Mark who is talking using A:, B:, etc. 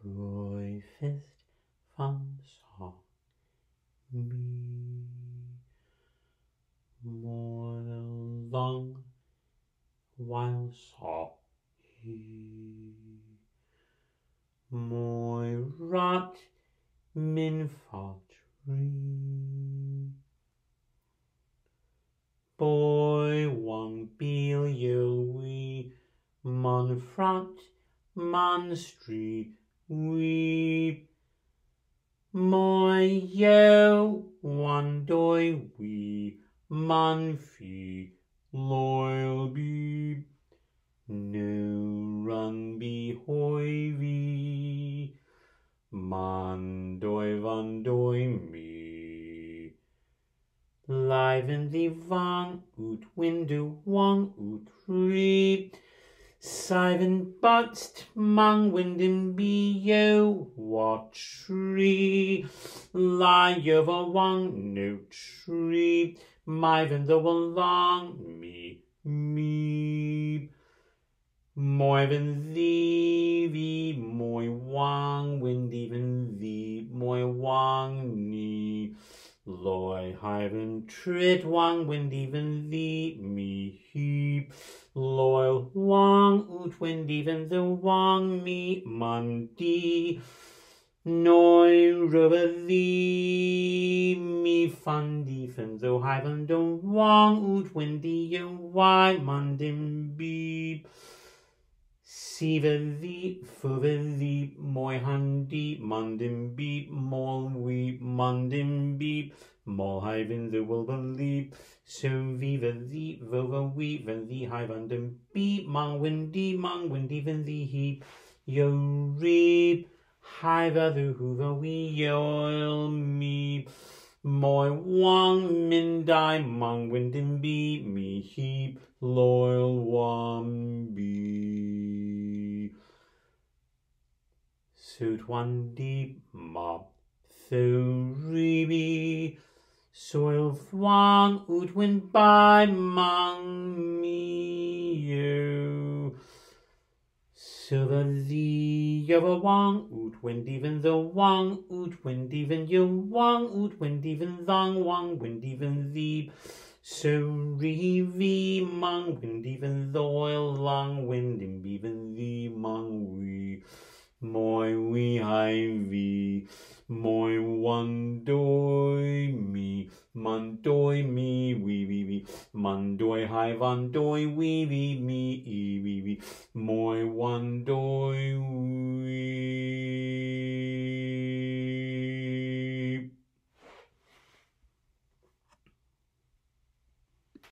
A: Roy fist van saw me more long while saw he mooi rot min tree. Boy wang bil we man frat man street we mooi yo one doi we man fi loyal be no run be hoy vi man doi van doi me live in the van ut window one ut three Siven butst mang windin be yo what tree lie over one no tree my the along me more than thee moi wang wind even thee moi wang ni loy hiven trit wang wind even thee me heap loyal wang ut wind even the wang me mundi noi rubber thee me fundy fin though hiven don't wang ut windy you why mundim beep Siva thee, fuva thee, moi handy, mundim beep, mol weep, mundim beep, mol hiven the will believe, so viva thee, vova weep, and thee hive undum beep, mang windy, even thee heap, yo reap, hive other hoover we oil me, moi wang min die, mang windim beep, me heap, loyal one beep. Suit one deep mop three soil wang ut went by mang me you so the other wang ut went even the wang ut went even you wang ut went even thong wang went even the so revi mang wind even the oil long wind and even the mang we moi we ivy moi one doi me man doi me we man doi high van doi we me moi one doi